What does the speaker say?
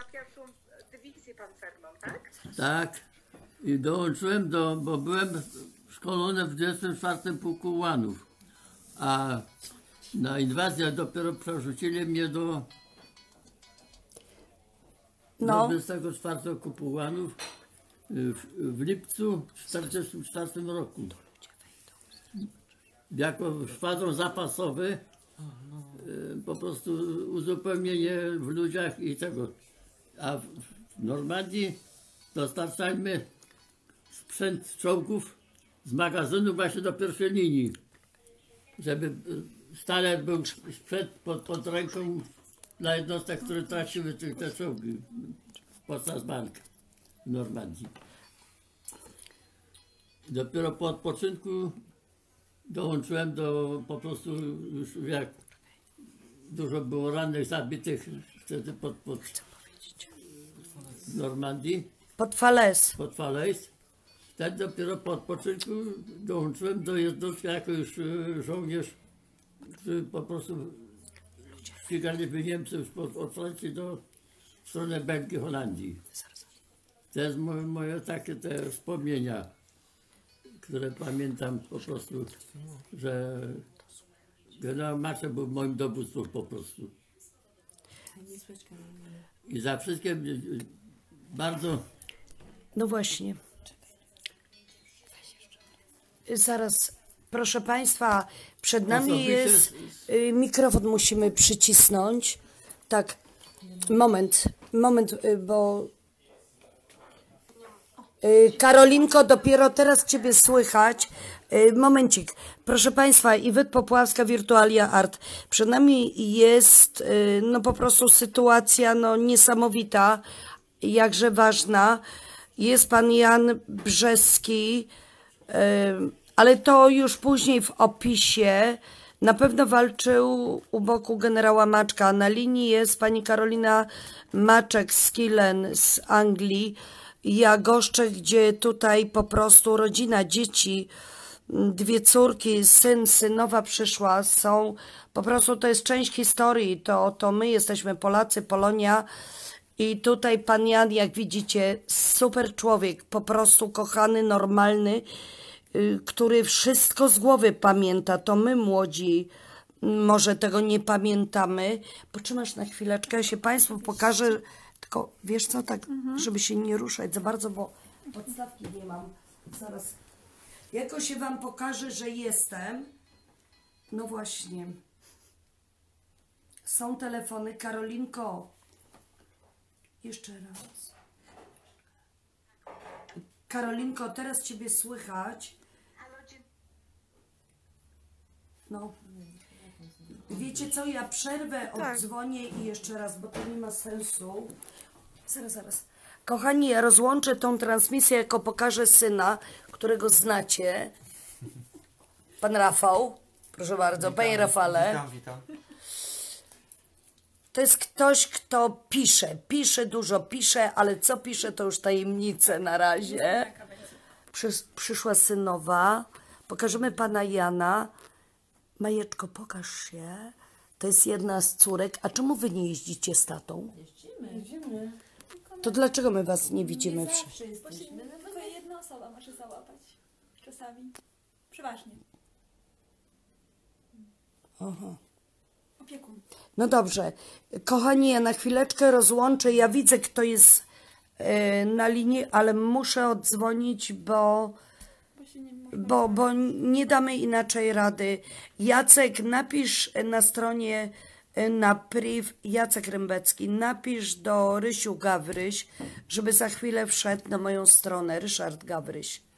na pierwszą dywizję pancerną, tak? Tak. I dołączyłem bo byłem szkolony w 24 Pułku Ułanów. A na inwazję dopiero przerzucili mnie do 24 Pułku Ułanów w lipcu 1944 roku. Jako szwadron zapasowy, po prostu uzupełnienie w ludziach i tego. A w Normandii dostarczajmy sprzęt czołgów z magazynu właśnie do pierwszej linii, żeby stale był sprzęt pod ręką dla jednostek, które traciły te czołgi podczas walk w Normandii. Dopiero po odpoczynku dołączyłem po prostu już jak dużo było rannych, zabitych wtedy pod Normandii. Pod Falaise. Pod Falaise. Wtedy dopiero po odpoczynku dołączyłem do jednostki jako już żołnierz, który po prostu ścigaliśmy Niemców od Francji do strony Belgii, Holandii. To jest moje takie te wspomnienia, które pamiętam po prostu, że generał Marszał był moim dowódcą po prostu. I za wszystkie bardzo... No właśnie. Zaraz, proszę Państwa, przed nami jest... Mikrofon musimy przycisnąć. Tak, moment, bo... Karolinko, dopiero teraz Ciebie słychać. Momencik. Proszę Państwa, Iwet Popławska, Virtualia Art. Przed nami jest no po prostu sytuacja no niesamowita, jakże ważna. Jest Pan Jan Brzeski, ale to już później w opisie. Na pewno walczył u boku generała Maczka. Na linii jest Pani Karolina Maczek-Skillen z Anglii. Ja goszczę, gdzie tutaj po prostu rodzina, dzieci, dwie córki, syn, synowa przyszła, są, po prostu to jest część historii, to my jesteśmy Polacy, Polonia i tutaj pan Jan, jak widzicie, super człowiek, po prostu kochany, normalny, który wszystko z głowy pamięta, to my młodzi może tego nie pamiętamy. Potrzymasz na chwileczkę, ja się Państwu pokażę. Tylko wiesz co, tak, żeby się nie ruszać za bardzo, bo podstawki nie mam. Zaraz. Jako się Wam pokażę, że jestem. No właśnie. Są telefony. Karolinko. Jeszcze raz. Karolinko, teraz Ciebie słychać. No. Wiecie co, ja przerwę, oddzwonię i jeszcze raz, bo to nie ma sensu. Zaraz. Kochani, ja rozłączę tą transmisję, jako pokażę syna, którego znacie. Pan Rafał, proszę bardzo, witam, panie Rafale. Witam. To jest ktoś, kto pisze, dużo pisze, ale co pisze, to już tajemnice na razie. Przyszła synowa, pokażemy pana Jana. Majeczko, pokaż się. To jest jedna z córek. A czemu wy nie jeździcie z tatą? Jeździmy. To dlaczego my was nie widzimy? Nie zawsze jesteśmy. Tylko jedna osoba może załapać. Czasami. Przeważnie. Aha. Opiekun. No dobrze. Kochani, ja na chwileczkę rozłączę. Ja widzę, kto jest na linii, ale muszę oddzwonić, bo nie damy inaczej rady. Jacek, napisz na stronie na priv, Jacek Rębecki, napisz do Rysiu Gawryś, żeby za chwilę wszedł na moją stronę, Ryszard Gawryś.